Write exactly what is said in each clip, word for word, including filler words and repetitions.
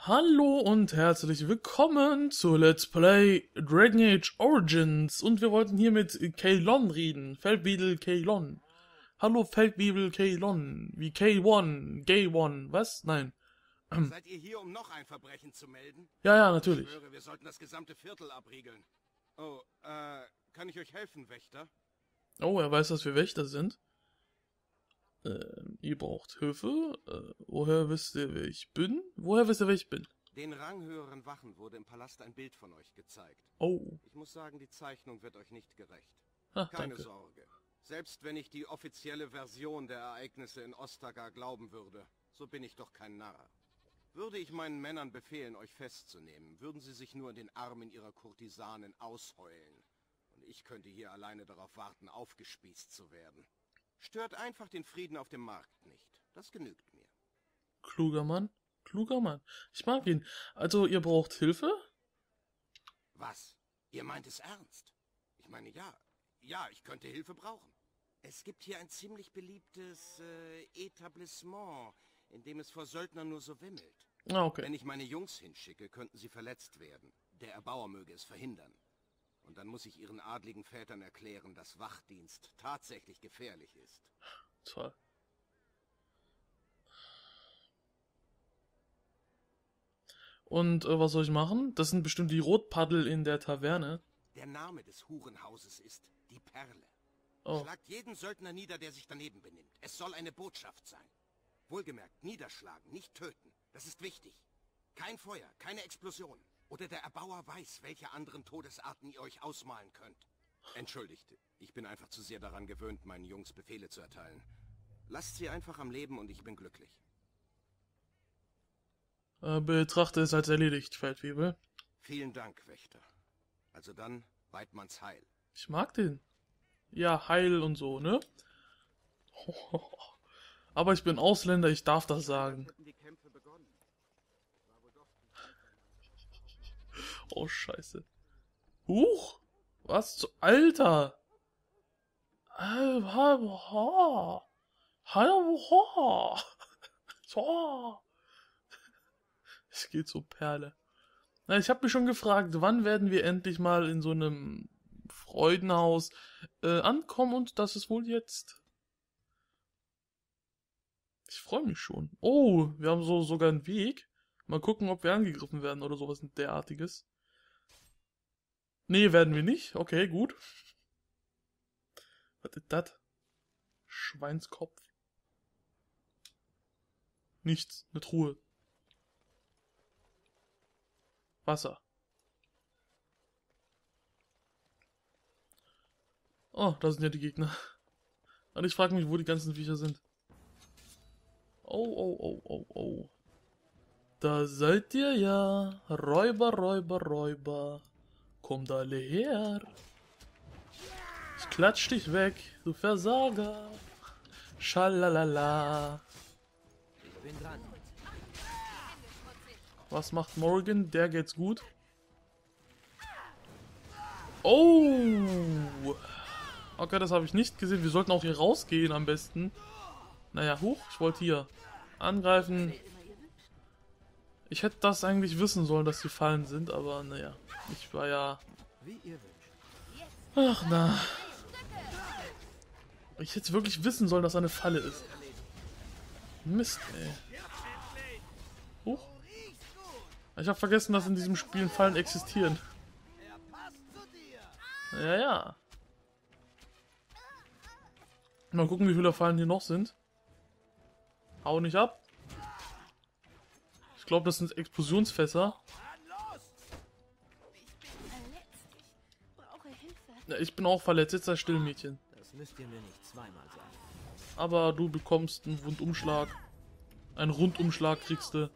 Hallo und herzlich willkommen zu Let's Play Dragon Age Origins und wir wollten hier mit Kaelon reden, Feldwebel Kaelon. Hallo Feldwebel Kaelon, wie K eins, Gay eins, was? Nein. Seid ihr hier, um noch ein Verbrechen zu melden? Ja, ja, natürlich. Ich schwöre, wir sollten das gesamte Viertel abriegeln. Oh, äh, kann ich euch helfen, Wächter? Oh, er weiß, dass wir Wächter sind. Ähm, ihr braucht Hilfe. Äh, woher wisst ihr, wer ich bin? Woher wisst ihr, wer ich bin? Den ranghöheren Wachen wurde im Palast ein Bild von euch gezeigt. Oh. Ich muss sagen, die Zeichnung wird euch nicht gerecht. Ach, Keine danke. Sorge. Selbst wenn ich die offizielle Version der Ereignisse in Ostagar glauben würde, so bin ich doch kein Narr. Würde ich meinen Männern befehlen, euch festzunehmen, würden sie sich nur in den Armen ihrer Kurtisanen ausheulen. Und ich könnte hier alleine darauf warten, aufgespießt zu werden. Stört einfach den Frieden auf dem Markt nicht. Das genügt mir. Kluger Mann. Kluger Mann. Ich mag ihn. Also, ihr braucht Hilfe? Was? Ihr meint es ernst? Ich meine, ja. Ja, ich könnte Hilfe brauchen. Es gibt hier ein ziemlich beliebtes äh, Etablissement, in dem es vor Söldnern nur so wimmelt. Ah, okay. Wenn ich meine Jungs hinschicke, könnten sie verletzt werden. Der Erbauer möge es verhindern. Und dann muss ich ihren adligen Vätern erklären, dass Wachdienst tatsächlich gefährlich ist. Toll. Und äh, was soll ich machen? Das sind bestimmt die Rotpaddel in der Taverne. Der Name des Hurenhauses ist die Perle. Oh. Schlagt jeden Söldner nieder, der sich daneben benimmt. Es soll eine Botschaft sein. Wohlgemerkt, niederschlagen, nicht töten. Das ist wichtig. Kein Feuer, keine Explosion. Oder der Erbauer weiß, welche anderen Todesarten ihr euch ausmalen könnt. Entschuldigt, ich bin einfach zu sehr daran gewöhnt, meinen Jungs Befehle zu erteilen. Lasst sie einfach am Leben und ich bin glücklich. Äh, betrachte es als erledigt, Feldwebel. Vielen Dank, Wächter. Also dann, Weidmanns Heil. Ich mag den. Ja, Heil und so, ne? Aber ich bin Ausländer, ich darf das sagen. Oh, scheiße. Huch! Was zu... Alter! Es geht so Perle. Na, ich habe mich schon gefragt, wann werden wir endlich mal in so einem Freudenhaus äh, ankommen und das ist wohl jetzt. Ich freue mich schon. Oh, wir haben so sogar einen Weg. Mal gucken, ob wir angegriffen werden oder sowas derartiges. Nee, werden wir nicht. Okay, gut. Was ist das? Schweinskopf. Nichts. Eine Truhe. Wasser. Oh, da sind ja die Gegner. Und ich frage mich, wo die ganzen Viecher sind. Oh, oh, oh, oh, oh. Da seid ihr ja. Räuber, Räuber, Räuber. Kommt alle her. Ich klatsch dich weg, du Versager. Schalalala. Ich bin dran. Was macht Morgan? Der geht's gut. Oh. Okay, das habe ich nicht gesehen. Wir sollten auch hier rausgehen am besten. Naja, huch, ich wollte hier angreifen. Ich hätte das eigentlich wissen sollen, dass die Fallen sind, aber naja. Ich war ja... Ach na. Ich hätte wirklich wissen sollen, dass eine Falle ist. Mist, ey. Huch. Ich habe vergessen, dass in diesem Spiel Fallen existieren. Ja, ja. Mal gucken, wie viele Fallen hier noch sind. Hau nicht ab. Ich glaube, das sind Explosionsfässer. Ja, ich bin auch verletzt. Jetzt sei still, Mädchen. Das müsst ihr mir nicht zweimal sagen. Aber du bekommst einen Rundumschlag. Einen Rundumschlag kriegst du.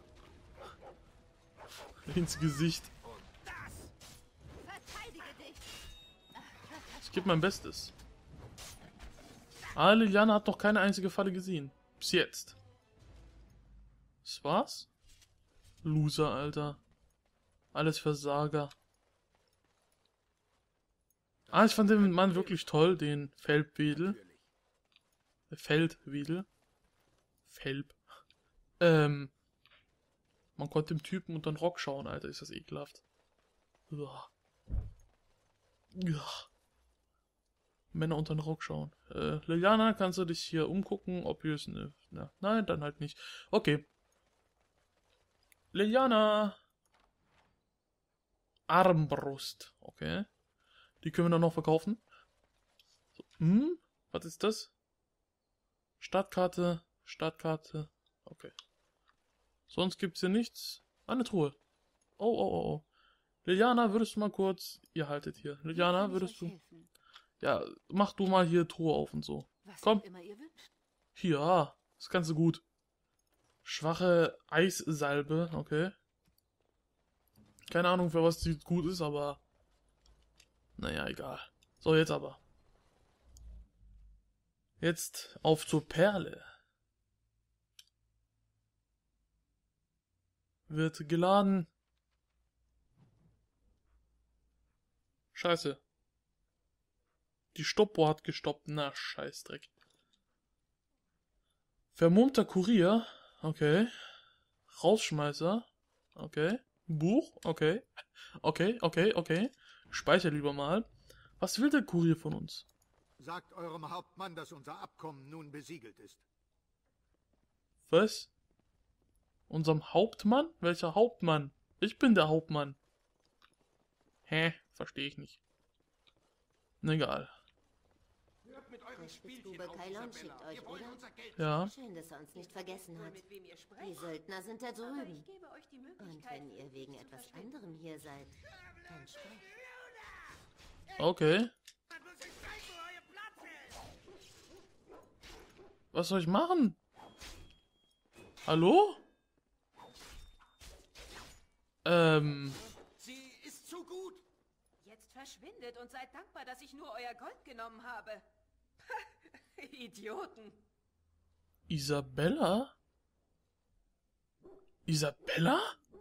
Ins Gesicht. Ich gebe mein Bestes. Ah, Liliana hat noch keine einzige Falle gesehen. Bis jetzt. Das war's? Loser, Alter. Alles Versager. Ah, ich fand den Mann wirklich toll, den Feldwedel. Feldwedel. Felb. Ähm. Man konnte dem Typen unter den Rock schauen, Alter, ist das ekelhaft. Uah. Uah. Männer unter den Rock schauen. Äh, Liliana, kannst du dich hier umgucken, ob hier ist eine... Na, nein, dann halt nicht. Okay. Liliana! Armbrust. Okay. Die können wir dann noch verkaufen. So, hm? Was ist das? Startkarte. Startkarte. Okay. Sonst gibt's hier nichts. Ah, eine Truhe. Oh, oh, oh, oh. Liliana, würdest du mal kurz... Ihr haltet hier. Liliana, würdest du... Helfen? Ja, mach du mal hier Truhe auf und so. Was Komm. auch immer ihr wünscht. Ja, das Ganze gut. Schwache Eissalbe, okay. Keine Ahnung, für was die gut ist, aber... Naja, egal. So, jetzt aber. Jetzt auf zur Perle. Wird geladen. Scheiße. Die Stoppuhr hat gestoppt. Na, Scheißdreck. Vermummter Kurier. Okay. Rausschmeißer. Okay. Buch. Okay. Okay, okay, okay. Speicher lieber mal. Was will der Kurier von uns? Sagt eurem Hauptmann, dass unser Abkommen nun besiegelt ist. Was? Unserem Hauptmann? Welcher Hauptmann? Ich bin der Hauptmann. Hä? Verstehe ich nicht. Egal. Hört mit euren Der Spielchen Spitzbube auf, Kailon Isabella. schickt euch, Ihr wollt oder? unser Geld. Ja. Schön, dass er uns nicht vergessen hat. Mit wem ihr Die sprecht. Söldner sind da Aber drüben. ich gebe euch die Und Möglichkeit, wenn ihr wegen zu etwas verstehen. anderem hier seid, dann sprecht. Okay. Was soll ich machen? Hallo? Ähm. Sie ist zu gut. Jetzt verschwindet und seid dankbar, dass ich nur euer Gold genommen habe. Idioten. Isabella? Isabella?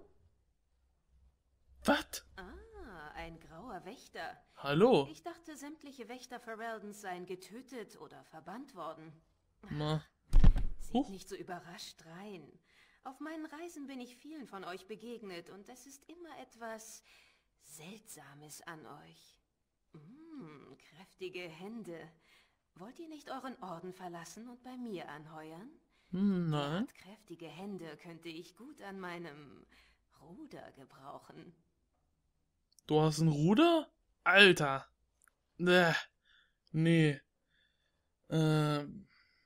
Was? Ah, ein grauer Wächter. Hallo? Ich dachte, sämtliche Wächter Feraldens seien getötet oder verbannt worden. Na. Sieht Huch. nicht so überrascht rein. Auf meinen Reisen bin ich vielen von euch begegnet und es ist immer etwas Seltsames an euch. Mm, kräftige Hände. Wollt ihr nicht euren Orden verlassen und bei mir anheuern? Hm, nein. Derart kräftige Hände könnte ich gut an meinem Ruder gebrauchen. Du hast ein Ruder? Alter. Äh, nee. Ähm.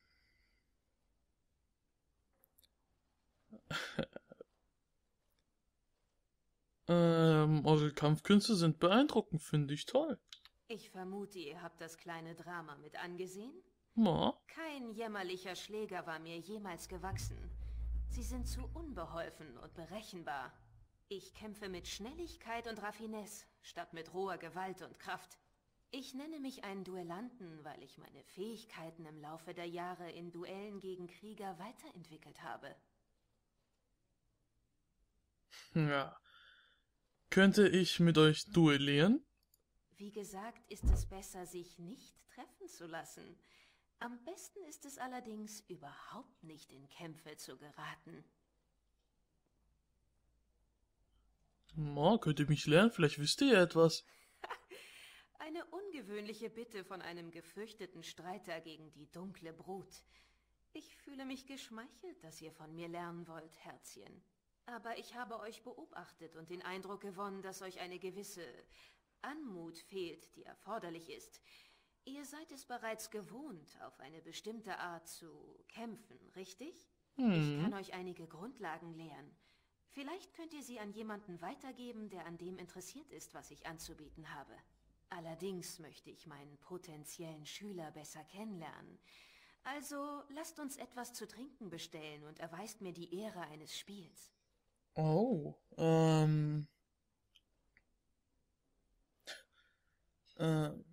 ähm, eure Kampfkünste sind beeindruckend, finde ich toll. Ich vermute, ihr habt das kleine Drama mit angesehen? Ja. Kein jämmerlicher Schläger war mir jemals gewachsen. Sie sind zu unbeholfen und berechenbar. Ich kämpfe mit Schnelligkeit und Raffinesse, statt mit roher Gewalt und Kraft. Ich nenne mich einen Duellanten, weil ich meine Fähigkeiten im Laufe der Jahre in Duellen gegen Krieger weiterentwickelt habe. Ja. Könnte ich mit euch duellieren? Wie gesagt, ist es besser, sich nicht treffen zu lassen. Am besten ist es allerdings, überhaupt nicht in Kämpfe zu geraten. Na, könnt ihr mich lernen? Vielleicht wisst ihr ja etwas. Eine ungewöhnliche Bitte von einem gefürchteten Streiter gegen die dunkle Brut. Ich fühle mich geschmeichelt, dass ihr von mir lernen wollt, Herzchen. Aber ich habe euch beobachtet und den Eindruck gewonnen, dass euch eine gewisse Anmut fehlt, die erforderlich ist. Ihr seid es bereits gewohnt, auf eine bestimmte Art zu kämpfen, richtig? Hm. Ich kann euch einige Grundlagen lehren. Vielleicht könnt ihr sie an jemanden weitergeben, der an dem interessiert ist, was ich anzubieten habe. Allerdings möchte ich meinen potenziellen Schüler besser kennenlernen. Also lasst uns etwas zu trinken bestellen und erweist mir die Ehre eines Spiels. Oh, ähm. Ähm.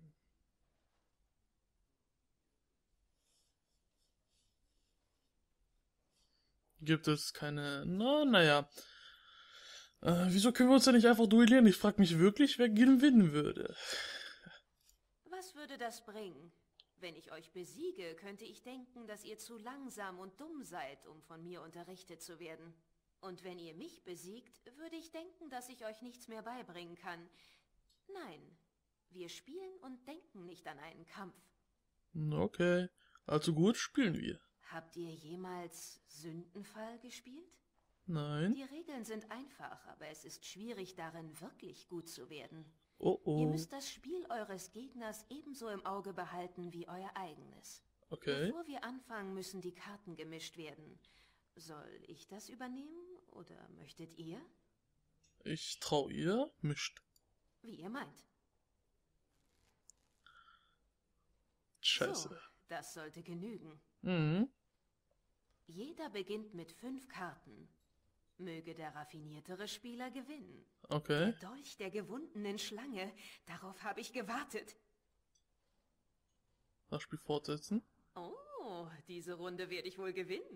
Gibt es keine... Na, naja. Äh, wieso können wir uns denn nicht einfach duellieren? Ich frage mich wirklich, wer gewinnen würde. Was würde das bringen? Wenn ich euch besiege, könnte ich denken, dass ihr zu langsam und dumm seid, um von mir unterrichtet zu werden. Und wenn ihr mich besiegt, würde ich denken, dass ich euch nichts mehr beibringen kann. Nein, wir spielen und denken nicht an einen Kampf. Okay, also gut, spielen wir. Habt ihr jemals Sündenfall gespielt? Nein. Die Regeln sind einfach, aber es ist schwierig darin, wirklich gut zu werden. Oh Ihr oh. müsst das Spiel eures Gegners ebenso im Auge behalten wie euer eigenes. Okay. Bevor wir anfangen, müssen die Karten gemischt werden. Soll ich das übernehmen oder möchtet ihr? Ich trau ihr, mischt. Wie ihr meint. Scheiße. So, das sollte genügen. Mhm. Jeder beginnt mit fünf Karten. Möge der raffiniertere Spieler gewinnen. Okay. Der Dolch der gewundenen Schlange, darauf habe ich gewartet. Das Spiel fortsetzen. Oh, diese Runde werde ich wohl gewinnen.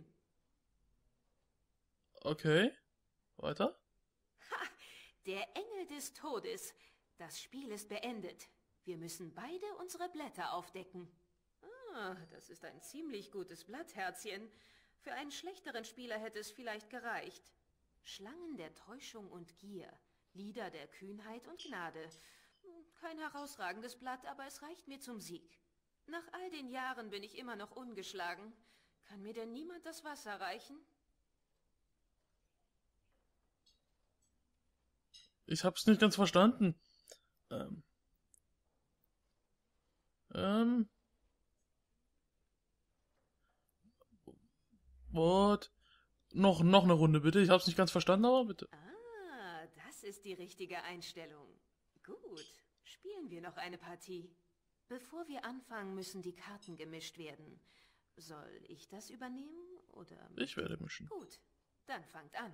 Okay. Weiter. Der Engel des Todes. Das Spiel ist beendet. Wir müssen beide unsere Blätter aufdecken. Ah, das ist ein ziemlich gutes Blatt, Herzchen. Für einen schlechteren Spieler hätte es vielleicht gereicht. Schlangen der Täuschung und Gier. Lieder der Kühnheit und Gnade. Kein herausragendes Blatt, aber es reicht mir zum Sieg. Nach all den Jahren bin ich immer noch ungeschlagen. Kann mir denn niemand das Wasser reichen? Ich hab's nicht ganz verstanden. Ähm. Ähm. What? Noch, noch eine Runde, bitte. Ich hab's nicht ganz verstanden, aber bitte. Ah, das ist die richtige Einstellung. Gut, spielen wir noch eine Partie. Bevor wir anfangen, müssen die Karten gemischt werden. Soll ich das übernehmen oder... Ich werde mischen. Gut, dann fangt an.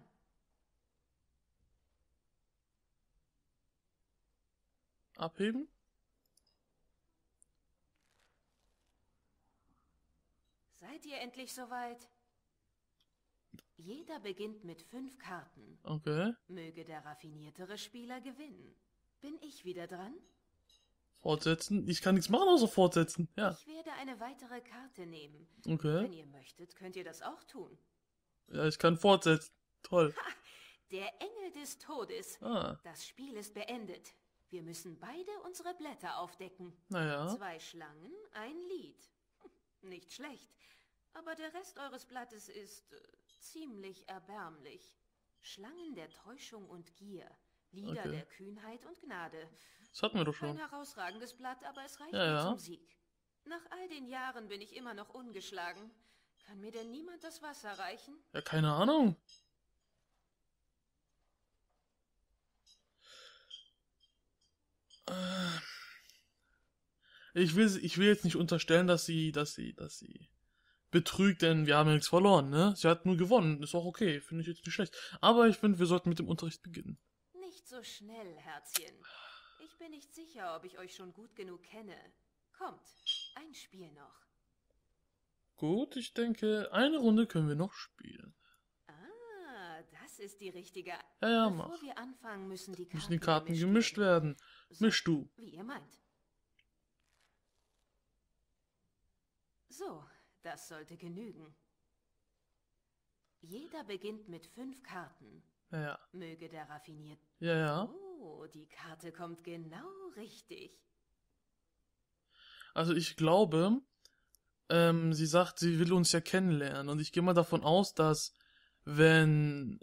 Abheben? Seid ihr endlich soweit? Jeder beginnt mit fünf Karten. Okay. Möge der raffiniertere Spieler gewinnen. Bin ich wieder dran? Fortsetzen? Ich kann nichts machen außer fortsetzen. Ja. Ich werde eine weitere Karte nehmen. Okay. Wenn ihr möchtet, könnt ihr das auch tun. Ja, ich kann fortsetzen. Toll. Der Engel des Todes. Ah. Das Spiel ist beendet. Wir müssen beide unsere Blätter aufdecken. Naja. Zwei Schlangen, ein Lied. Hm, nicht schlecht. Aber der Rest eures Blattes ist äh, ziemlich erbärmlich. Schlangen der Täuschung und Gier. Lieder Okay. der Kühnheit und Gnade. Das hatten wir doch Kein schon. herausragendes Blatt, aber es reicht Ja, mir ja. zum Sieg. Nach all den Jahren bin ich immer noch ungeschlagen. Kann mir denn niemand das Wasser reichen? Ja, keine Ahnung. Äh, Ich will, ich will jetzt nicht unterstellen, dass sie, dass sie, dass sie betrügt, denn wir haben ja nichts verloren, ne? Sie hat nur gewonnen, ist auch okay, finde ich jetzt nicht schlecht. Aber ich finde, wir sollten mit dem Unterricht beginnen. Nicht so schnell, Herzchen. Ich bin nicht sicher, ob ich euch schon gut genug kenne. Kommt, ein Spiel noch. Gut, ich denke, eine Runde können wir noch spielen. Ah, das ist die richtige... Ja, ja, Bevor mach. wir anfangen, müssen die Karten, Müssen die Karten gemischt werden. So, Misch du. Wie ihr meint. So, das sollte genügen. Jeder beginnt mit fünf Karten. Ja, ja. Möge der raffiniert... Ja, ja. Oh, die Karte kommt genau richtig. Also ich glaube, ähm, sie sagt, sie will uns ja kennenlernen. Und ich gehe mal davon aus, dass wenn,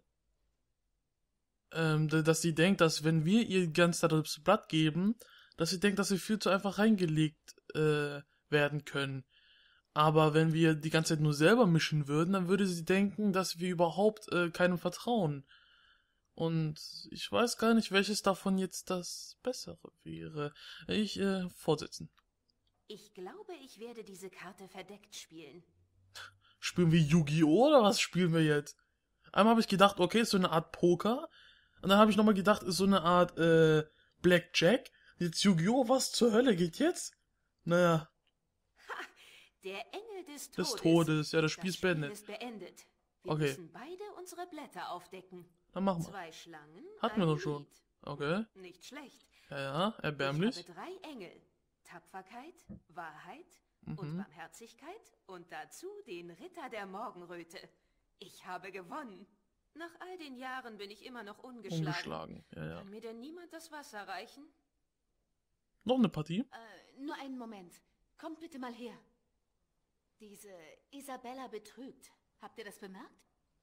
ähm, d- dass sie denkt, dass wenn wir ihr die ganze Zeit das Blatt geben, dass sie denkt, dass wir viel zu einfach reingelegt äh, werden können. Aber wenn wir die ganze Zeit nur selber mischen würden, dann würde sie denken, dass wir überhaupt äh, keinem vertrauen. Und ich weiß gar nicht, welches davon jetzt das Bessere wäre. Ich, äh, fortsetzen. Ich glaube, ich werde diese Karte verdeckt spielen. Spielen wir Yu-Gi-Oh! Oder was spielen wir jetzt? Einmal habe ich gedacht, okay, ist so eine Art Poker. Und dann habe ich nochmal gedacht, ist so eine Art, äh, Blackjack. Jetzt Yu-Gi-Oh! Was zur Hölle geht jetzt? Naja, Der Engel des des Todes. Todes. Ja, das Spiel Das ist Spiel beendet. ist beendet. Wir Okay. müssen beide unsere Blätter aufdecken. Dann machen wir. Zwei Schlangen, Hatten wir ein doch schon. Lied. Okay. Nicht schlecht. Ja, ja, Ich erbärmlich. habe drei Engel. Tapferkeit, Wahrheit und Mhm. Barmherzigkeit und dazu den Ritter der Morgenröte. Ich habe gewonnen. Nach all den Jahren bin ich immer noch ungeschlagen. Ungeschlagen, ja, ja. Kann mir denn niemand das Wasser reichen? Noch eine Partie? Äh, nur einen Moment. Kommt bitte mal her. Diese Isabella betrügt. Habt ihr das bemerkt?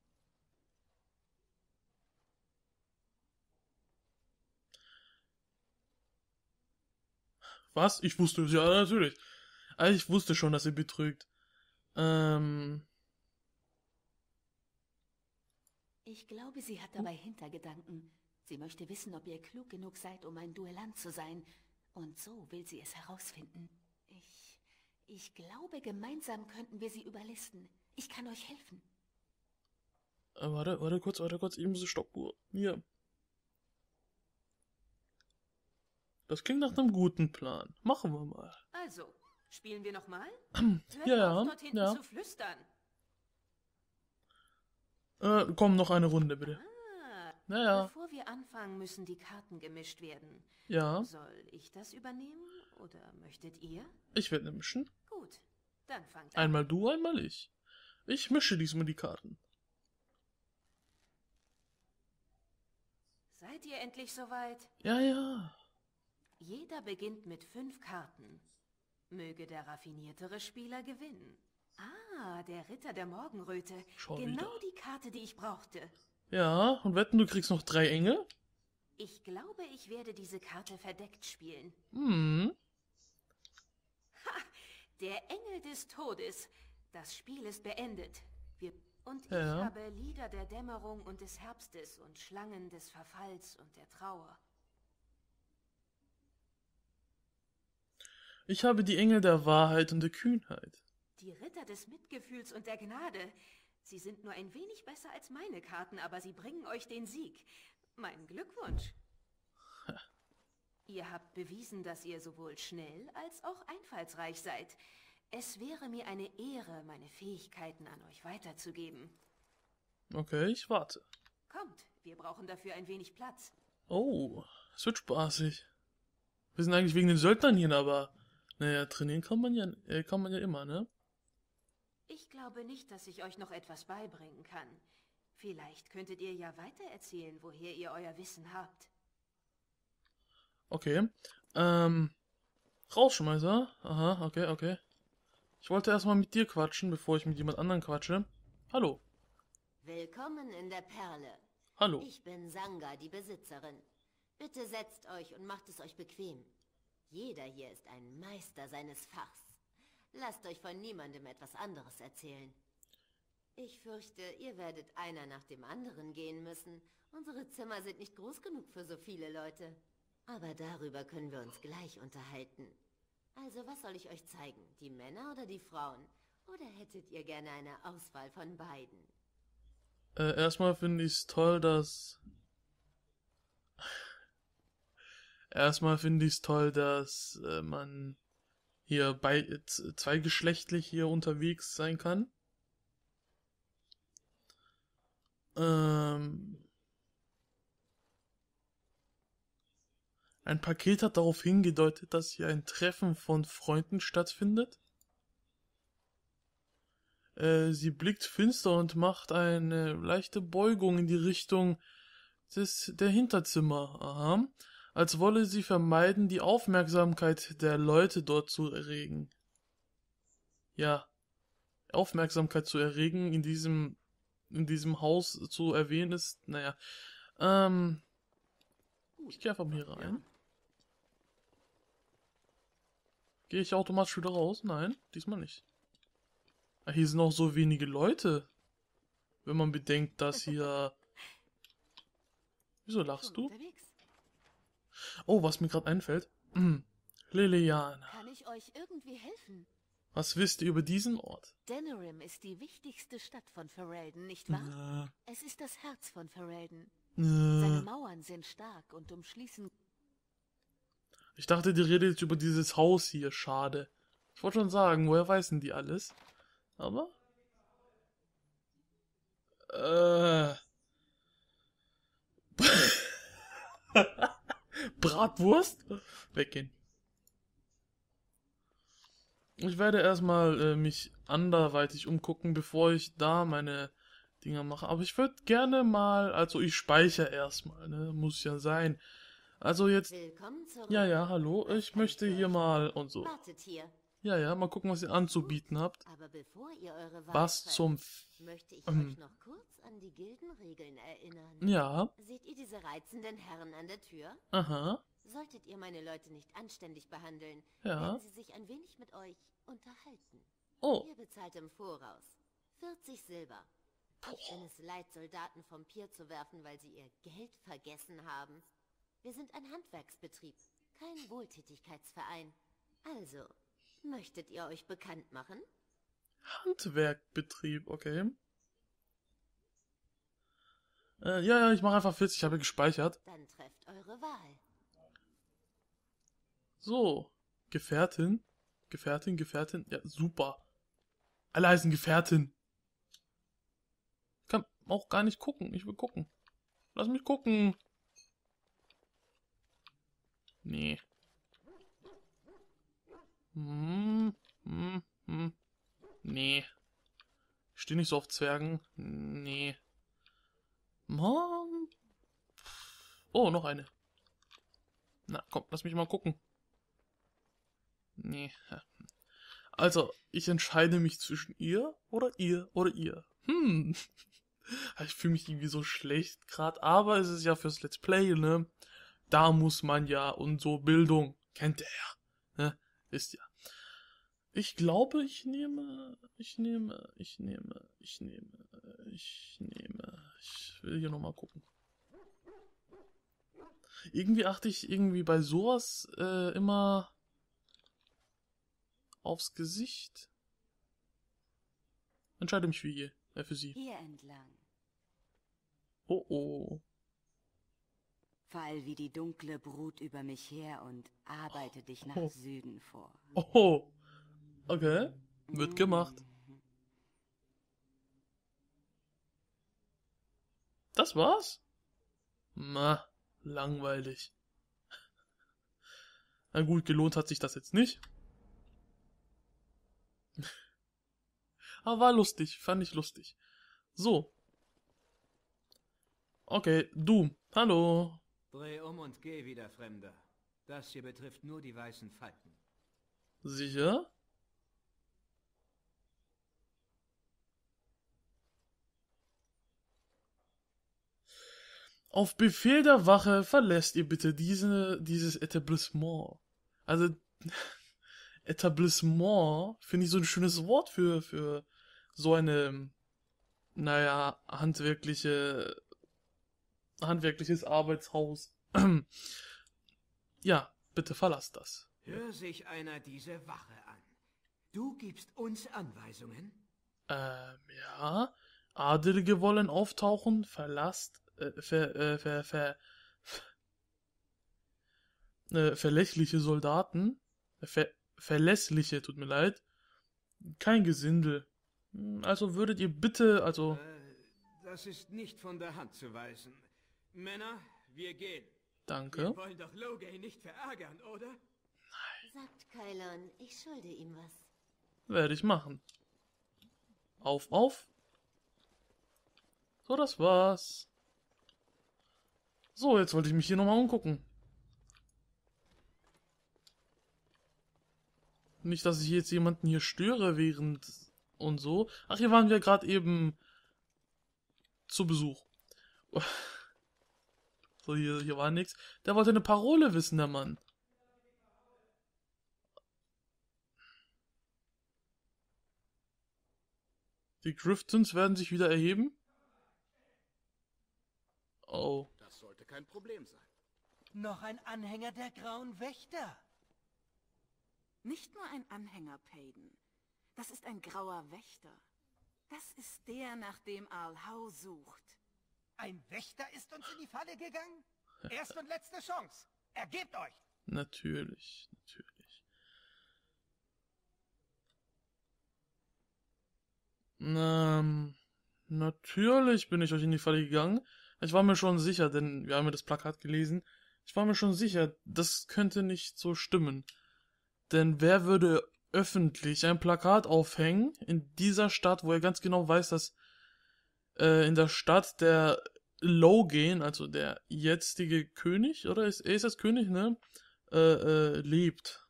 Was? Ich wusste es, ja, natürlich. Also ich wusste schon, dass sie betrügt. Ähm... Ich glaube, sie hat dabei Hintergedanken. Sie möchte wissen, ob ihr klug genug seid, um ein Duellant zu sein. Und so will sie es herausfinden. Ich... Ich glaube, gemeinsam könnten wir sie überlisten. Ich kann euch helfen. Äh, warte, warte kurz, warte kurz, ich muss die Stoppuhr. Hier. Das klingt nach einem guten Plan. Machen wir mal. Also, spielen wir nochmal? Hört Ja, auf, ja, dort hinten ja. zu flüstern. Äh, komm, noch eine Runde, bitte. Ah, Naja, bevor wir anfangen, müssen die Karten gemischt werden. ja. Soll ich das übernehmen oder möchtet ihr? Ich werde mischen. Gut, dann fangt an. Einmal du, einmal ich. Ich mische diesmal die Karten. Seid ihr endlich soweit? Ja, ja. Jeder beginnt mit fünf Karten. Möge der raffiniertere Spieler gewinnen. Ah, der Ritter der Morgenröte. Schau genau wieder. die Karte, die ich brauchte. Ja, und wetten, du kriegst noch drei Engel? Ich glaube, ich werde diese Karte verdeckt spielen. Hm. Der Engel des Todes. Das Spiel ist beendet. Wir und ich Ja. habe Lieder der Dämmerung und des Herbstes und Schlangen des Verfalls und der Trauer. Ich habe die Engel der Wahrheit und der Kühnheit. Die Ritter des Mitgefühls und der Gnade. Sie sind nur ein wenig besser als meine Karten, aber sie bringen euch den Sieg. Mein Glückwunsch. Ihr habt bewiesen, dass ihr sowohl schnell als auch einfallsreich seid. Es wäre mir eine Ehre, meine Fähigkeiten an euch weiterzugeben. Okay, ich warte. Kommt, wir brauchen dafür ein wenig Platz. Oh, es wird spaßig. Wir sind eigentlich wegen den Söldnern hier, aber naja, trainieren kann man ja, äh, kann man ja immer, ne? Ich glaube nicht, dass ich euch noch etwas beibringen kann. Vielleicht könntet ihr ja weitererzählen, woher ihr euer Wissen habt. Okay. Ähm, Rausschmeißer. Aha, okay, okay. Ich wollte erstmal mit dir quatschen, bevor ich mit jemand anderem quatsche. Hallo. Willkommen in der Perle. Hallo. Ich bin Sanga, die Besitzerin. Bitte setzt euch und macht es euch bequem. Jeder hier ist ein Meister seines Fachs. Lasst euch von niemandem etwas anderes erzählen. Ich fürchte, ihr werdet einer nach dem anderen gehen müssen. Unsere Zimmer sind nicht groß genug für so viele Leute. Aber darüber können wir uns gleich unterhalten. Also, was soll ich euch zeigen? Die Männer oder die Frauen? Oder hättet ihr gerne eine Auswahl von beiden? Äh, erstmal finde ich es toll, dass... Erstmal finde ich es toll, dass äh, man hier bei äh, zweigeschlechtlich hier unterwegs sein kann. Ähm... Ein Paket hat darauf hingedeutet, dass hier ein Treffen von Freunden stattfindet. Äh, sie blickt finster und macht eine leichte Beugung in die Richtung des der Hinterzimmer. Aha. Als wolle sie vermeiden, die Aufmerksamkeit der Leute dort zu erregen. Ja, Aufmerksamkeit zu erregen in diesem in diesem Haus zu erwähnen ist, naja. Ähm, ich gehe einfach mal hier rein. Gehe ich automatisch wieder raus? Nein, diesmal nicht. Ah, hier sind auch so wenige Leute. Wenn man bedenkt, dass hier... Wieso lachst du? Unterwegs. Oh, was mir gerade einfällt. Hm. Liliana, Kann ich euch irgendwie helfen? was wisst ihr über diesen Ort? Denerim ist die wichtigste Stadt von Ferelden, nicht wahr? Äh, Es ist das Herz von Ferelden. Seine äh. Mauern sind stark und umschließen... Ich dachte, die redet jetzt über dieses Haus hier. Schade. Ich wollte schon sagen, woher weiß denn die alles? Aber... Äh... Bratwurst? Weggehen. Ich werde erstmal äh, mich anderweitig umgucken, bevor ich da meine Dinger machen. Aber ich würde gerne mal, also ich speichere erstmal, ne? Muss ja sein. Also jetzt, Willkommen zurück. ja, ja, hallo, ich möchte hier mal und so. Wartet hier. Ja, ja, mal gucken, was ihr anzubieten habt. Aber bevor ihr eure Wahl Was trefft, zum F möchte ich ähm. euch noch kurz an die Gildenregeln erinnern. Ja, Seht ihr diese reizenden Herren an der Tür? aha, Solltet ihr meine Leute nicht anständig behandeln, ja. werden sie sich ein wenig mit euch unterhalten. Oh, Ihr bezahlt im Voraus vierzig Silber. Euch wenn es leid, Soldaten vom Pier zu werfen, weil sie ihr Geld vergessen haben. Wir sind ein Handwerksbetrieb, kein Wohltätigkeitsverein. Also, möchtet ihr euch bekannt machen? Handwerkbetrieb, okay. Äh, ja, ja, ich mache einfach vierzig, ich habe gespeichert. Dann trefft eure Wahl. So, Gefährtin, Gefährtin, Gefährtin, ja, super. Alle heißen Gefährtin. Ich kann auch gar nicht gucken, ich will gucken. Lass mich gucken. Nee. Hm, hm, hm. Nee. Ich stehe nicht so auf Zwergen. Nee. Mann. Oh, noch eine. Na, komm, lass mich mal gucken. Nee. Also, ich entscheide mich zwischen ihr oder ihr oder ihr. Hm. Ich fühle mich irgendwie so schlecht gerade, aber es ist ja fürs Let's Play, ne? Da muss man ja und so Bildung. Kennt ihr ja. Ne? Ist ja. Ich glaube, ich nehme, ich nehme, ich nehme, ich nehme, ich nehme. Ich will hier nochmal gucken. Irgendwie achte ich irgendwie bei sowas äh, immer aufs Gesicht. Entscheide mich für ihr, äh, für sie. Hier entlang. Oh oh. Fall wie die dunkle Brut über mich her und arbeite dich nach Oh. Süden vor. Oh. Okay. Wird gemacht. Das war's? Na, langweilig. Na gut, gelohnt hat sich das jetzt nicht. Aber war lustig, fand ich lustig. So. Okay, du. Hallo. Dreh um und geh wieder, Fremder. Das hier betrifft nur die weißen Falken. Sicher? Auf Befehl der Wache verlässt ihr bitte diese, dieses Etablissement. Also, Etablissement finde ich so ein schönes Wort für, für so eine, naja, handwerkliche, handwerkliches Arbeitshaus. Ja, bitte verlasst das. Hör sich einer diese Wache an. Du gibst uns Anweisungen? Ähm, ja. Adelige wollen auftauchen, verlasst, äh, ver, äh, ver, ver, äh, verlässliche Soldaten, ver, verlässliche, tut mir leid, kein Gesindel. Also würdet ihr bitte, also... Äh, das ist nicht von der Hand zu weisen. Männer, wir gehen. Danke. Wir wollen doch Logay nicht verärgern, oder? Sagt Kylon, ich schulde ihm was. Werde ich machen. Auf, auf. So, das war's. So, jetzt wollte ich mich hier nochmal umgucken. Nicht, dass ich jetzt jemanden hier störe während und so. Ach, hier waren wir gerade eben zu Besuch. So, hier, hier war nichts. Der wollte eine Parole wissen, der Mann. Die Griftons werden sich wieder erheben? Oh. Das sollte kein Problem sein. Noch ein Anhänger der Grauen Wächter. Nicht nur ein Anhänger, Payden. Das ist ein grauer Wächter. Das ist der, nach dem Arlhau sucht. Ein Wächter ist uns in die Falle gegangen? Erste und letzte Chance. Ergebt euch! Natürlich, natürlich. Ähm, natürlich bin ich euch in die Falle gegangen. Ich war mir schon sicher, denn wir haben ja das Plakat gelesen. Ich war mir schon sicher, das könnte nicht so stimmen. Denn wer würde öffentlich ein Plakat aufhängen in dieser Stadt, wo er ganz genau weiß, dass äh, in der Stadt der Logain, also der jetzige König, oder ist er ist das König, ne? Äh, äh, lebt.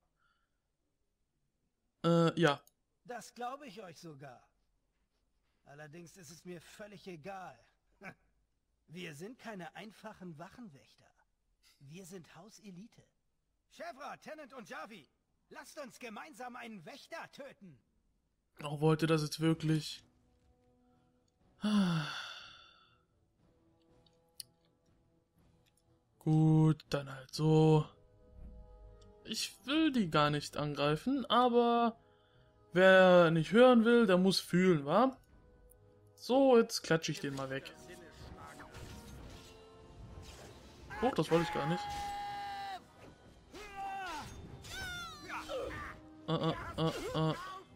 Äh, ja. Das glaube ich euch sogar. Allerdings ist es mir völlig egal. Wir sind keine einfachen Wachenwächter. Wir sind Hauselite. Chevra, Tennant und Javi, lasst uns gemeinsam einen Wächter töten. Oh, wollte das jetzt wirklich? Gut, dann halt so. Ich will die gar nicht angreifen, aber wer nicht hören will, der muss fühlen, wa? So, jetzt klatsche ich den mal weg. Oh, das wollte ich gar nicht. Uh, uh, uh, uh.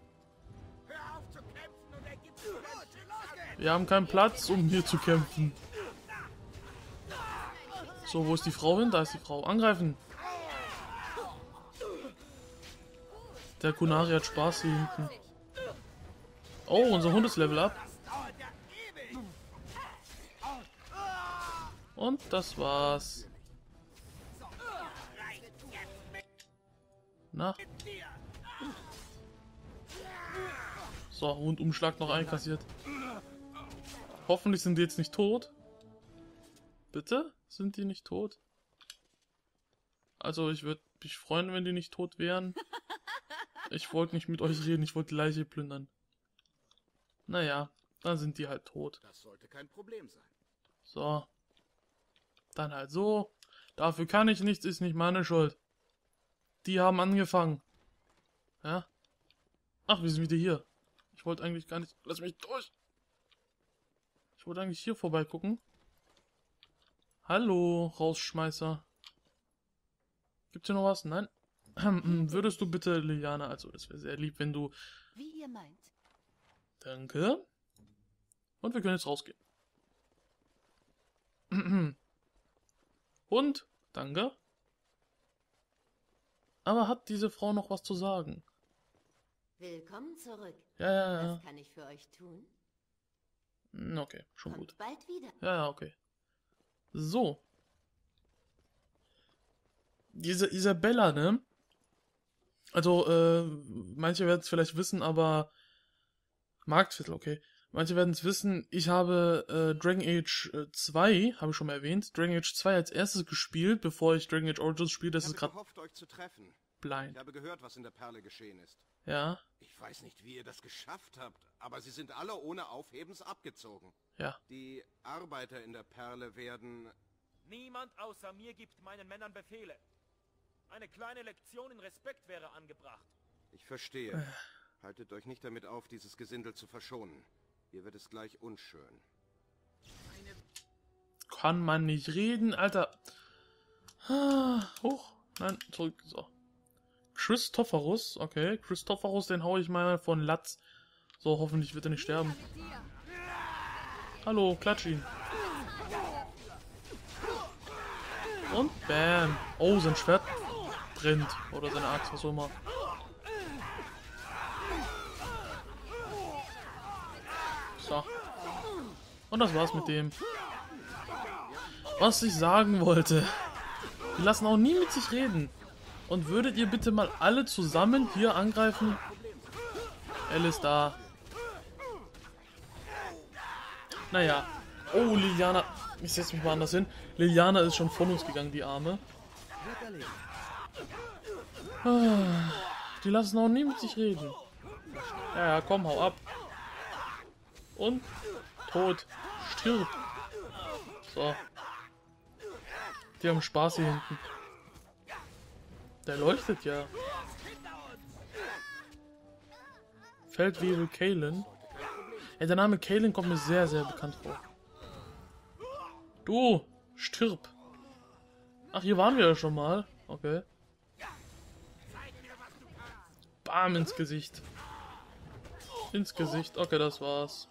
Wir haben keinen Platz, um hier zu kämpfen. So, wo ist die Frau hin? Da ist die Frau. Angreifen! Der Kunari hat Spaß hier hinten. Oh, unser Hund ist Level Up. Und das war's. Na? So, Rundumschlag noch einkassiert. Hoffentlich sind die jetzt nicht tot. Bitte? Sind die nicht tot? Also, ich würde mich freuen, wenn die nicht tot wären. Ich wollte nicht mit euch reden, ich wollte die Leiche plündern. Naja, dann sind die halt tot. Das sollte kein Problem sein. So. Dann halt so. Dafür kann ich nichts, ist nicht meine Schuld. Die haben angefangen. Ja? Ach, wir sind wieder hier. Ich wollte eigentlich gar nicht... Lass mich durch! Ich wollte eigentlich hier vorbeigucken. Hallo, Rausschmeißer. Gibt's hier noch was? Nein? Würdest du bitte, Liliana, also es wäre sehr lieb, wenn du... Wie ihr meint. Danke. Und wir können jetzt rausgehen. Und? Danke. Aber hat diese Frau noch was zu sagen? Willkommen zurück. Ja, ja, ja. Was kann ich für euch tun? Okay, schon Kommt gut. bald wieder. Ja, ja, okay. So. Diese Isabella, ne? Also, äh, manche werden es vielleicht wissen, aber... Marktviertel, okay. Manche werden es wissen, ich habe äh, Dragon Age zwei, habe ich schon mal erwähnt, Dragon Age zwei als erstes gespielt, bevor ich Dragon Age Origins spiele. Das ich ist habe gerade gehofft, euch zu treffen. blind. Ich habe gehört, was in der Perle geschehen ist. Ja, Ich weiß nicht, wie ihr das geschafft habt, aber sie sind alle ohne Aufhebens abgezogen. ja. Die Arbeiter in der Perle werden... Niemand außer mir gibt meinen Männern Befehle. Eine kleine Lektion in Respekt wäre angebracht. Ich verstehe. Haltet euch nicht damit auf, dieses Gesindel zu verschonen. Hier wird es gleich unschön. Kann man nicht reden, Alter. Ah, hoch. Nein, zurück. So. Christophorus, okay. Christophorus, den hau ich mal von Latz. So, hoffentlich wird er nicht sterben. Hallo, klatsch ihn. Und bam. Oh, sein Schwert brennt. Oder seine Axt, was auch immer. So. Und das war's mit dem. Was ich sagen wollte. Die lassen auch nie mit sich reden. Und würdet ihr bitte mal alle zusammen hier angreifen? Elle ist da. Naja. Oh, Liliana. Ich setze mich mal anders hin. Liliana ist schon von uns gegangen, die Arme. Die lassen auch nie mit sich reden. Ja, ja, komm, hau ab. Und tot. Stirb. So. Die haben Spaß hier hinten. Der leuchtet ja. Feldwebel Kalen. Ja, der Name Kalen kommt mir sehr, sehr bekannt vor. Du, stirb. Ach, hier waren wir ja schon mal. Okay. Bam, ins Gesicht. Ins Gesicht. Okay, das war's.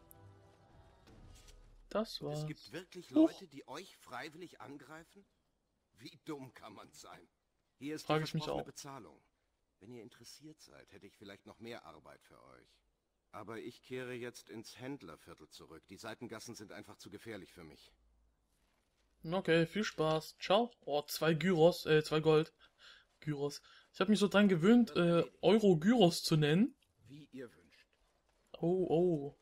Das war's. Es gibt wirklich Leute, die euch freiwillig angreifen? Wie dumm kann man sein? Hier ist die Frage ich mich versprochene auch. Bezahlung. Wenn ihr interessiert seid, hätte ich vielleicht noch mehr Arbeit für euch. Aber ich kehre jetzt ins Händlerviertel zurück. Die Seitengassen sind einfach zu gefährlich für mich. Okay, viel Spaß. Ciao. Oh, zwei Gyros, äh, zwei Gold. Gyros. Ich habe mich so dran gewöhnt, äh, Euro-Gyros zu nennen. Wie ihr wünscht. Oh, oh.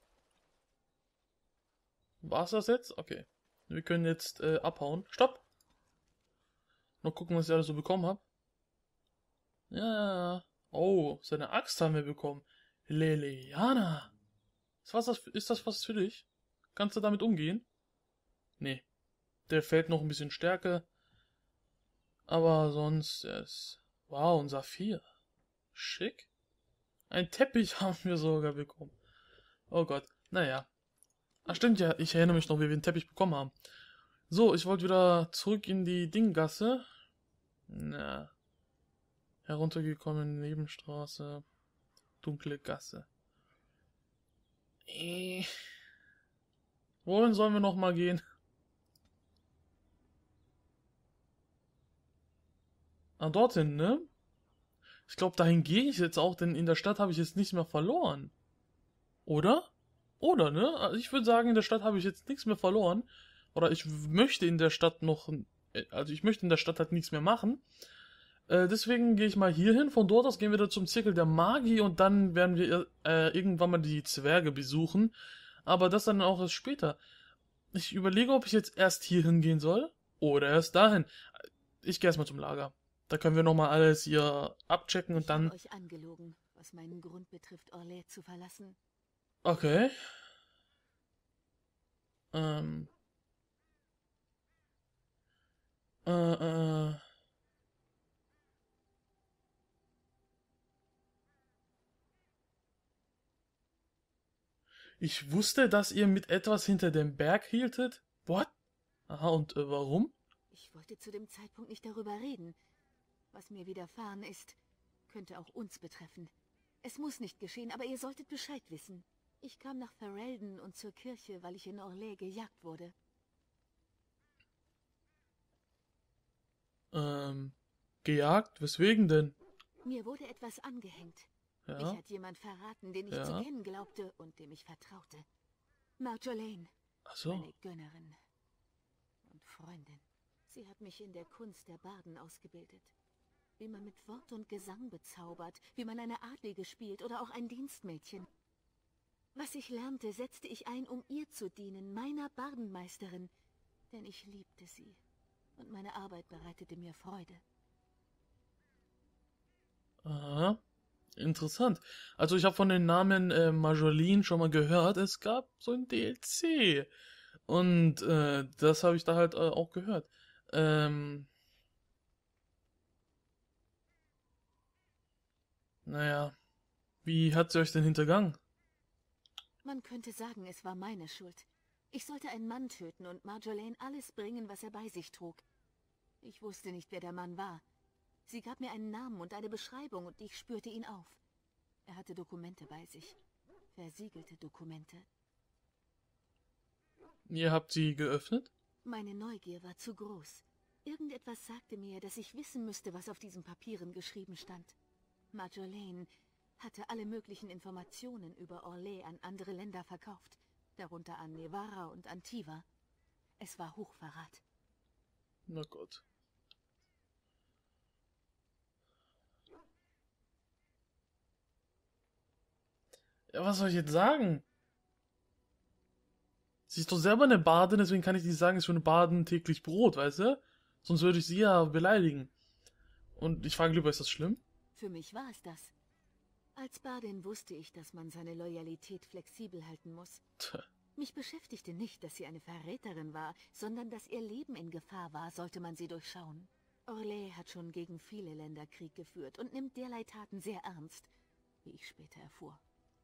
War's das jetzt? Okay. Wir können jetzt äh, abhauen. Stopp! Noch gucken, was ich alles so bekommen habe. Ja, ja, ja. Oh, seine Axt haben wir bekommen. Leliana. Ist, was das, ist das was für dich? Kannst du damit umgehen? Nee. Der fällt noch ein bisschen Stärke. Aber sonst ist... Wow, ein Saphir. Schick. Ein Teppich haben wir sogar bekommen. Oh Gott. Naja. Ach stimmt ja, ich erinnere mich noch, wie wir den Teppich bekommen haben. So, ich wollte wieder zurück in die Dinggasse. Na. Heruntergekommen, Nebenstraße. Dunkle Gasse. Äh. Wohin sollen wir noch mal gehen? Ah, dorthin, ne? Ich glaube, dahin gehe ich jetzt auch, denn in der Stadt habe ich jetzt nichts mehr verloren. Oder? Oder, ne? Also ich würde sagen, in der Stadt habe ich jetzt nichts mehr verloren. Oder ich möchte in der Stadt noch... Also ich möchte in der Stadt halt nichts mehr machen. Äh, deswegen gehe ich mal hier hin. Von dort aus gehen wir wieder zum Zirkel der Magie und dann werden wir äh, irgendwann mal die Zwerge besuchen. Aber das dann auch erst später. Ich überlege, ob ich jetzt erst hier hingehen soll oder erst dahin. Ich gehe erstmal zum Lager. Da können wir nochmal alles hier abchecken und dann... Ich habe euch angelogen, was meinen Grund betrifft, Orlais zu verlassen. Okay. Ähm. Äh, äh. Ich wusste, dass ihr mit etwas hinter dem Berg hieltet. What? Aha, und äh, warum? Ich wollte zu dem Zeitpunkt nicht darüber reden. Was mir widerfahren ist, könnte auch uns betreffen. Es muss nicht geschehen, aber ihr solltet Bescheid wissen. Ich kam nach Ferelden und zur Kirche, weil ich in Orlais gejagt wurde. Ähm, gejagt? Weswegen denn? Mir wurde etwas angehängt. Ja. Mich hat jemand verraten, den ich Ja. zu kennen glaubte und dem ich vertraute. Marjolaine, Ach so. meine Gönnerin und Freundin. Sie hat mich in der Kunst der Barden ausgebildet. Wie man mit Wort und Gesang bezaubert, wie man eine Adlige spielt oder auch ein Dienstmädchen. Was ich lernte, setzte ich ein, um ihr zu dienen, meiner Bardenmeisterin, denn ich liebte sie und meine Arbeit bereitete mir Freude. Aha. Interessant. Also ich habe von den Namen äh, Marjolaine schon mal gehört. Es gab so ein D L C. Und äh, das habe ich da halt äh, auch gehört. Ähm... Naja, wie hat sie euch denn hintergangen? Man könnte sagen, es war meine Schuld. Ich sollte einen Mann töten und Marjolaine alles bringen, was er bei sich trug. Ich wusste nicht, wer der Mann war. Sie gab mir einen Namen und eine Beschreibung und ich spürte ihn auf. Er hatte Dokumente bei sich. Versiegelte Dokumente. Ihr habt sie geöffnet? Meine Neugier war zu groß. Irgendetwas sagte mir, dass ich wissen müsste, was auf diesen Papieren geschrieben stand. Marjolaine hatte alle möglichen Informationen über Orlais an andere Länder verkauft, darunter an Nevarra und Antiva. Es war Hochverrat. Na Gott. Ja, was soll ich jetzt sagen? Sie ist doch selber eine Bardin, deswegen kann ich nicht sagen, es ist für eine Bardin täglich Brot, weißt du? Sonst würde ich sie ja beleidigen. Und ich frage lieber, ist das schlimm? Für mich war es das. Als Bardin wusste ich, dass man seine Loyalität flexibel halten muss. Tja. Mich beschäftigte nicht, dass sie eine Verräterin war, sondern dass ihr Leben in Gefahr war, sollte man sie durchschauen. Orlais hat schon gegen viele Länder Krieg geführt und nimmt derlei Taten sehr ernst, wie ich später erfuhr.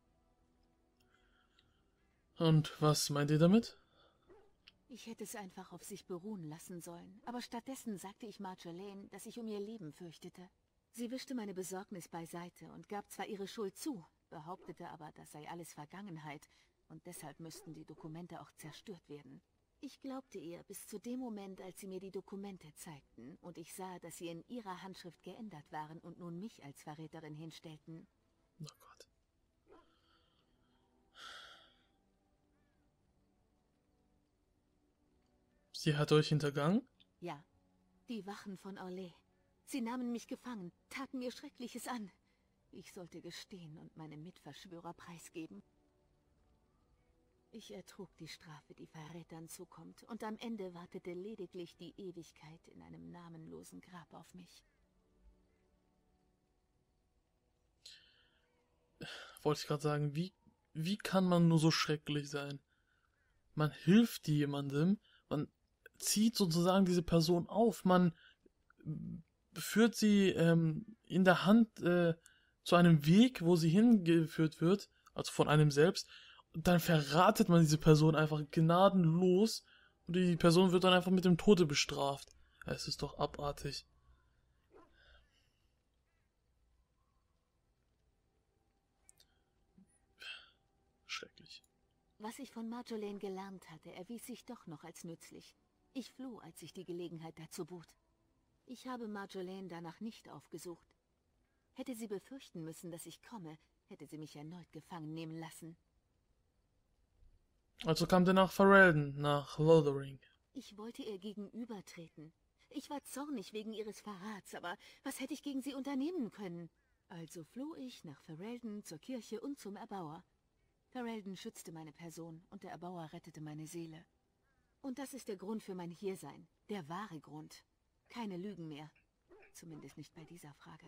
Und was meint ihr damit? Ich hätte es einfach auf sich beruhen lassen sollen, aber stattdessen sagte ich Marjolaine, dass ich um ihr Leben fürchtete. Sie wischte meine Besorgnis beiseite und gab zwar ihre Schuld zu, behauptete aber, das sei alles Vergangenheit und deshalb müssten die Dokumente auch zerstört werden. Ich glaubte ihr bis zu dem Moment, als sie mir die Dokumente zeigten und ich sah, dass sie in ihrer Handschrift geändert waren und nun mich als Verräterin hinstellten. Oh Gott. Sie hat euch hintergangen? Ja, die Wachen von Orlais. Sie nahmen mich gefangen, taten mir Schreckliches an. Ich sollte gestehen und meine Mitverschwörer preisgeben. Ich ertrug die Strafe, die Verrätern zukommt, und am Ende wartete lediglich die Ewigkeit in einem namenlosen Grab auf mich. Wollte ich gerade sagen, wie, wie kann man nur so schrecklich sein? Man hilft jemandem, man zieht sozusagen diese Person auf, man führt sie ähm, in der Hand äh, zu einem Weg, wo sie hingeführt wird, also von einem selbst, und dann verratet man diese Person einfach gnadenlos und die Person wird dann einfach mit dem Tode bestraft. Es ist doch abartig. Schrecklich. Was ich von Marjolaine gelernt hatte, erwies sich doch noch als nützlich. Ich floh, als sich die Gelegenheit dazu bot. Ich habe Marjolaine danach nicht aufgesucht. Hätte sie befürchten müssen, dass ich komme, hätte sie mich erneut gefangen nehmen lassen. Also kam der nach Ferelden, nach Lothering. Ich wollte ihr gegenübertreten. Ich war zornig wegen ihres Verrats, aber was hätte ich gegen sie unternehmen können? Also floh ich nach Ferelden, zur Kirche und zum Erbauer. Ferelden schützte meine Person und der Erbauer rettete meine Seele. Und das ist der Grund für mein Hiersein, der wahre Grund. Keine Lügen mehr. Zumindest nicht bei dieser Frage.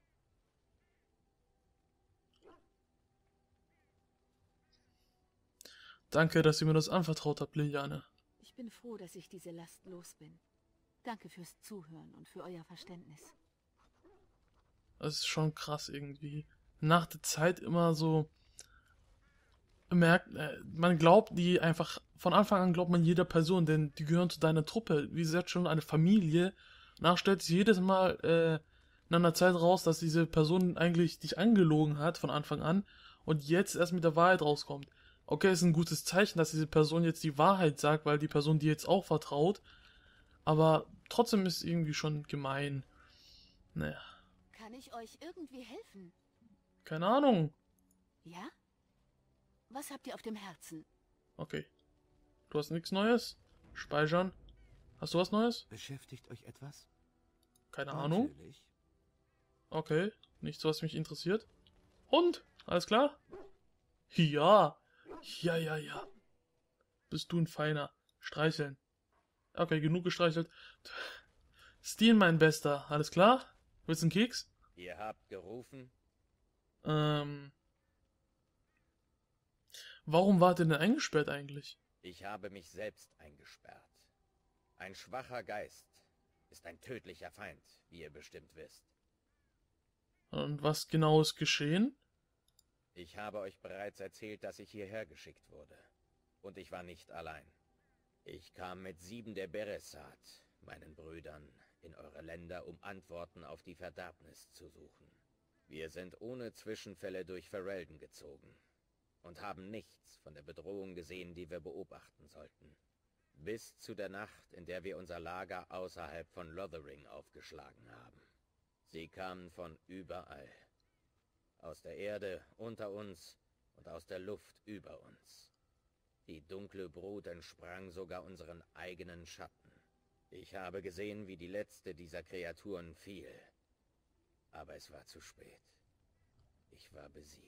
Danke, dass ihr mir das anvertraut habt, Liliane. Ich bin froh, dass ich diese Last los bin. Danke fürs Zuhören und für euer Verständnis. Das ist schon krass irgendwie. Nach der Zeit immer so merkt, äh, man glaubt die einfach, von Anfang an glaubt man jeder Person, denn die gehören zu deiner Truppe. Wie gesagt, schon eine Familie. Danach stellt sich jedes Mal äh, in einer Zeit raus, dass diese Person eigentlich dich angelogen hat von Anfang an und jetzt erst mit der Wahrheit rauskommt. Okay, ist ein gutes Zeichen, dass diese Person jetzt die Wahrheit sagt, weil die Person dir jetzt auch vertraut. Aber trotzdem ist es irgendwie schon gemein. Naja. Kann ich euch irgendwie helfen? Keine Ahnung. Ja? Was habt ihr auf dem Herzen? Okay. Du hast nichts Neues? Speichern. Hast du was Neues? Beschäftigt euch etwas? Keine Ahnung. Natürlich. Okay. Nichts, was mich interessiert. Hund. Alles klar? Ja. Ja, ja, ja. Bist du ein Feiner. Streicheln. Okay, genug gestreichelt. Steven, mein Bester. Alles klar? Willst du einen Keks? Ihr habt gerufen? Ähm... Warum wart ihr denn eingesperrt eigentlich? Ich habe mich selbst eingesperrt. Ein schwacher Geist ist ein tödlicher Feind, wie ihr bestimmt wisst. Und was genau ist geschehen? Ich habe euch bereits erzählt, dass ich hierher geschickt wurde. Und ich war nicht allein. Ich kam mit sieben der Beresat, meinen Brüdern, in eure Länder, um Antworten auf die Verderbnis zu suchen. Wir sind ohne Zwischenfälle durch Ferelden gezogen und haben nichts von der Bedrohung gesehen, die wir beobachten sollten. Bis zu der Nacht, in der wir unser Lager außerhalb von Lothering aufgeschlagen haben. Sie kamen von überall. Aus der Erde unter uns und aus der Luft über uns. Die dunkle Brut entsprang sogar unseren eigenen Schatten. Ich habe gesehen, wie die letzte dieser Kreaturen fiel. Aber es war zu spät. Ich war besiegt.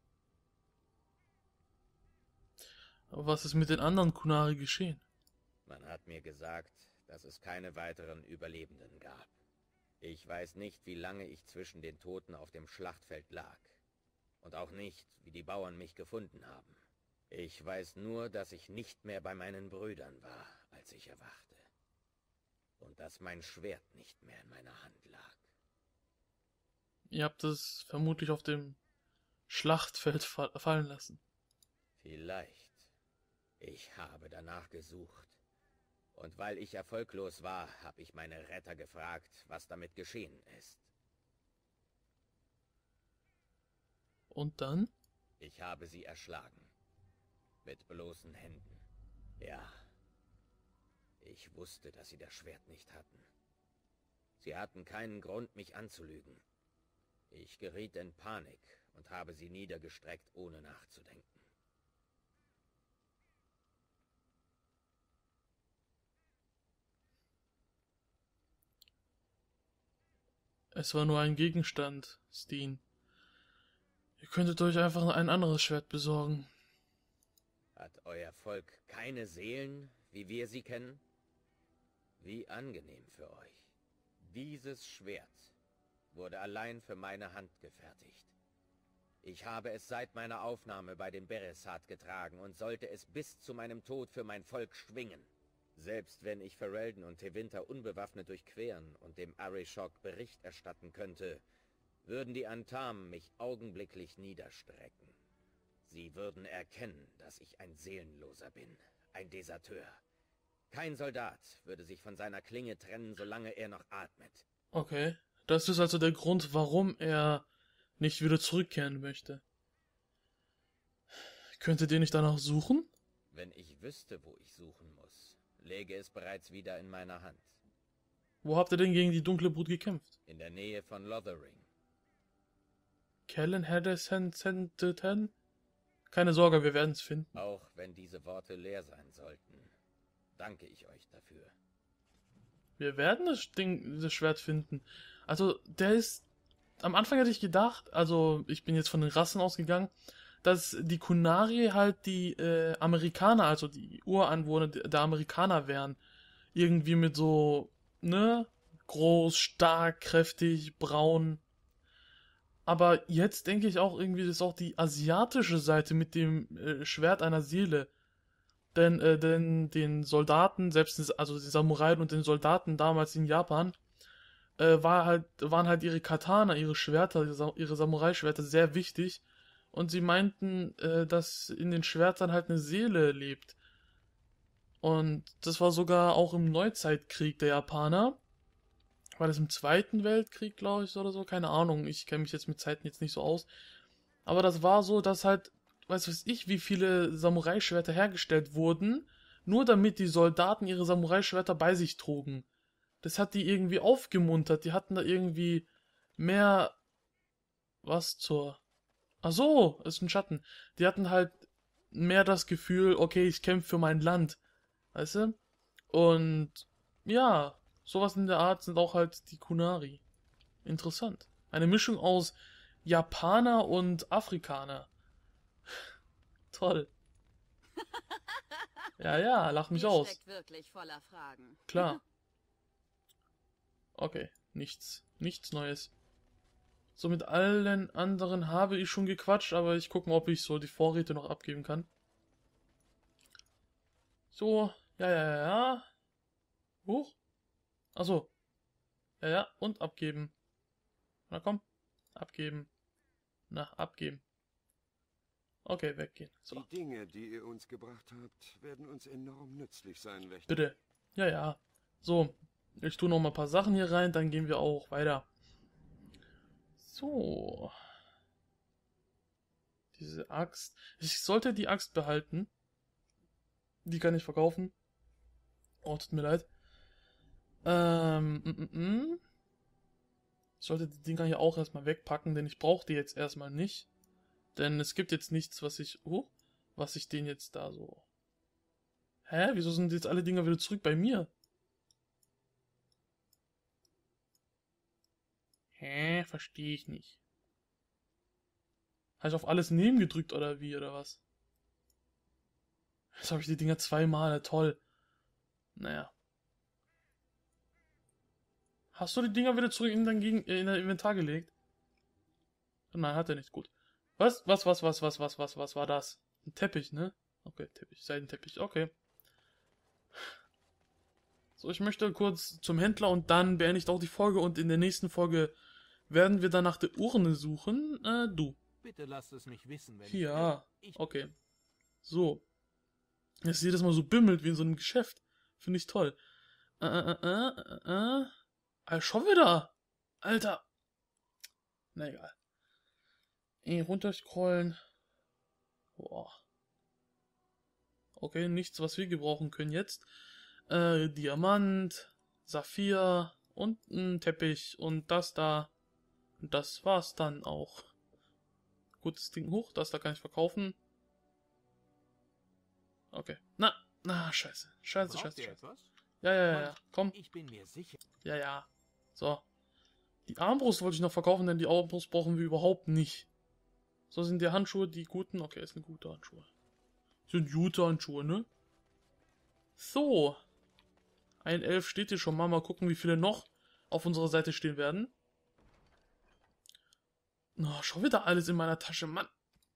Aber was ist mit den anderen Qunari geschehen? Man hat mir gesagt, dass es keine weiteren Überlebenden gab. Ich weiß nicht, wie lange ich zwischen den Toten auf dem Schlachtfeld lag. Und auch nicht, wie die Bauern mich gefunden haben. Ich weiß nur, dass ich nicht mehr bei meinen Brüdern war, als ich erwachte. Und dass mein Schwert nicht mehr in meiner Hand lag. Ihr habt es vermutlich auf dem Schlachtfeld fa- fallen lassen. Vielleicht. Ich habe danach gesucht. Und weil ich erfolglos war, habe ich meine Retter gefragt, was damit geschehen ist. Und dann? Ich habe sie erschlagen. Mit bloßen Händen. Ja. Ich wusste, dass sie das Schwert nicht hatten. Sie hatten keinen Grund, mich anzulügen. Ich geriet in Panik und habe sie niedergestreckt, ohne nachzudenken. Es war nur ein Gegenstand, Steen. Ihr könntet euch einfach ein anderes Schwert besorgen. Hat euer Volk keine Seelen, wie wir sie kennen? Wie angenehm für euch. Dieses Schwert wurde allein für meine Hand gefertigt. Ich habe es seit meiner Aufnahme bei den Beresat getragen und sollte es bis zu meinem Tod für mein Volk schwingen. Selbst wenn ich Ferelden und Tevinter unbewaffnet durchqueren und dem Arishok Bericht erstatten könnte, würden die Antamen mich augenblicklich niederstrecken. Sie würden erkennen, dass ich ein Seelenloser bin, ein Deserteur. Kein Soldat würde sich von seiner Klinge trennen, solange er noch atmet. Okay, das ist also der Grund, warum er nicht wieder zurückkehren möchte. Könntet ihr nicht danach suchen? Wenn ich wüsste, wo ich suchen muss, läge es bereits wieder in meiner Hand. Wo habt ihr denn gegen die dunkle Brut gekämpft? In der Nähe von Lothering. Kellen Hedesen? Keine Sorge, wir werden es finden. Auch wenn diese Worte leer sein sollten, danke ich euch dafür. Wir werden das Ding, das Schwert finden. Also, der ist... Am Anfang hätte ich gedacht, also ich bin jetzt von den Rassen ausgegangen, dass die Qunari halt die äh, Amerikaner, also die Uranwohner der Amerikaner wären. Irgendwie mit so, ne, groß, stark, kräftig, braun. Aber jetzt denke ich auch irgendwie, das ist auch die asiatische Seite mit dem äh, Schwert einer Seele. Denn, äh, denn den Soldaten, selbst also die Samurai und den Soldaten damals in Japan, äh, war halt, waren halt ihre Katana, ihre Schwerter, ihre Samurai-Schwerter sehr wichtig. Und sie meinten, äh, dass in den Schwertern halt eine Seele lebt. Und das war sogar auch im Neuzeitkrieg der Japaner. War das im Zweiten Weltkrieg, glaube ich, oder so? Keine Ahnung, ich kenne mich jetzt mit Zeiten jetzt nicht so aus. Aber das war so, dass halt, weiß was ich, wie viele Samurai-Schwerter hergestellt wurden, nur damit die Soldaten ihre Samurai-Schwerter bei sich trugen. Das hat die irgendwie aufgemuntert. Die hatten da irgendwie mehr... Was zur... Ach so, ist ein Schatten. Die hatten halt mehr das Gefühl, okay, ich kämpfe für mein Land. Weißt du? Und ja, sowas in der Art sind auch halt die Qunari. Interessant. Eine Mischung aus Japaner und Afrikaner. Toll. Ja, ja, lach mich aus. Steckt wirklich voller Fragen. Klar. Okay, nichts. Nichts Neues. So, mit allen anderen habe ich schon gequatscht, aber ich gucke mal, ob ich so die Vorräte noch abgeben kann. So, ja, ja, ja, ja. Huch. Achso. Ja, ja, und abgeben. Na komm. Abgeben. Na, abgeben. Okay, weggehen. So. Die Dinge, die ihr uns gebracht habt, werden uns enorm nützlich sein, Wächter. Bitte. Ja, ja. So, ich tue noch mal ein paar Sachen hier rein, dann gehen wir auch weiter. So. Diese Axt. Ich sollte die Axt behalten. Die kann ich verkaufen. Oh, tut mir leid. Ähm, mm, mm, mm. Ich sollte die Dinger hier auch erstmal wegpacken, denn ich brauche die jetzt erstmal nicht. Denn es gibt jetzt nichts, was ich... Oh, was ich den jetzt da so... Hä? Wieso sind jetzt alle Dinger wieder zurück bei mir? Hä? Verstehe ich nicht. Habe ich auf alles nehmen gedrückt oder wie, oder was? Jetzt habe ich die Dinger zweimal, toll. Naja. Hast du die Dinger wieder zurück in dein, Gegen äh, in dein Inventar gelegt? Nein, hat er nicht. Gut. Was? Was, was, was, was, was, was, was war das? Ein Teppich, ne? Okay, Teppich, Seidenteppich, okay. So, ich möchte kurz zum Händler und dann beende ich auch die Folge und in der nächsten Folge werden wir dann nach der Urne suchen. Äh, du. Bitte lasst es mich wissen, wenn Ja, ich... okay. So. Dass jedes Mal so bimmelt wie in so einem Geschäft. Finde ich toll. Äh, äh, äh, äh, äh. Alter, schon wieder. Alter. Na egal. Eh, runterscrollen. Boah. Okay, nichts, was wir gebrauchen können jetzt. Äh, Diamant, Saphir und ein Teppich und das da. Und das war's dann auch. Gutes Ding hoch, das da kann ich verkaufen. Okay. Na, na, scheiße. Scheiße, Braucht scheiße, ihr scheiße. etwas? Ja, ja, ja, ja. Komm. Ich bin mir sicher. Ja, ja. So. Die Armbrust wollte ich noch verkaufen, denn die Armbrust brauchen wir überhaupt nicht. So sind die Handschuhe die guten. Okay, ist eine gute Handschuhe. Sind gute Handschuhe, ne? So. Ein Elf steht hier schon mal. Mal gucken, wie viele noch auf unserer Seite stehen werden. Oh, schon wieder alles in meiner Tasche, Mann.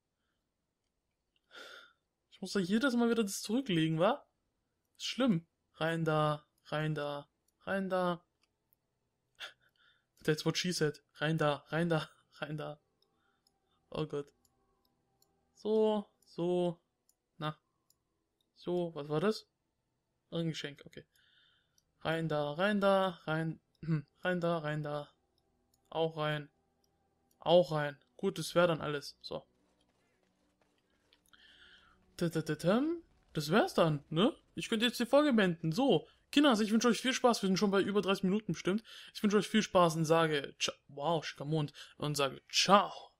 Ich muss doch jedes Mal wieder das zurücklegen, wa? Ist schlimm. Rein da, rein da, rein da. That's what she said. Rein da, rein da, rein da. Oh Gott. So, so. Na. So, was war das? Ein Geschenk, okay. Rein da, rein da, rein. Rein da, rein da. Auch rein. Auch rein. Gut, das wäre dann alles. So. Das wär's dann, ne? Ich könnte jetzt die Folge beenden. So. Kinders, ich wünsche euch viel Spaß. Wir sind schon bei über dreißig Minuten bestimmt. Ich wünsche euch viel Spaß und sage, ciao. Wow, schicker Mond. Und sage, ciao.